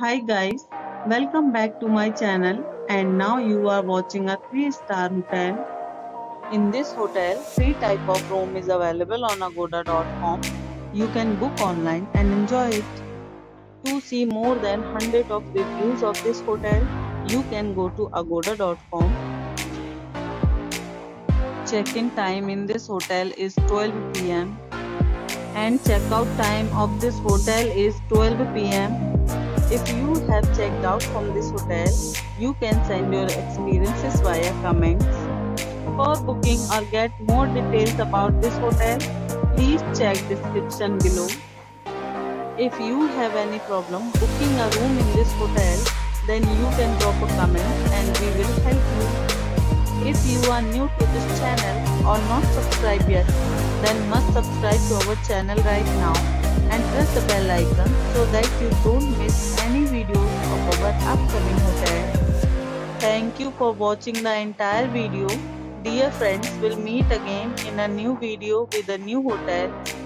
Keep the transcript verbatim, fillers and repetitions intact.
Hi guys, welcome back to my channel and now you are watching a three star hotel. In this hotel, three type of room is available on agoda dot com. You can book online and enjoy it. To see more than one hundred of reviews of this hotel, you can go to agoda dot com. Check-in time in this hotel is twelve p m and check-out time of this hotel is twelve p m If you have checked out from this hotel, you can send your experiences via comments. For booking or get more details about this hotel, please check description below. If you have any problem booking a room in this hotel, then you can drop a comment and we will help you. If you are new to this channel or not subscribed yet, then must subscribe to our channel right now and press the bell icon so that you don't miss any videos of our upcoming hotel. Thank you for watching the entire video. Dear friends, we'll meet again in a new video with a new hotel.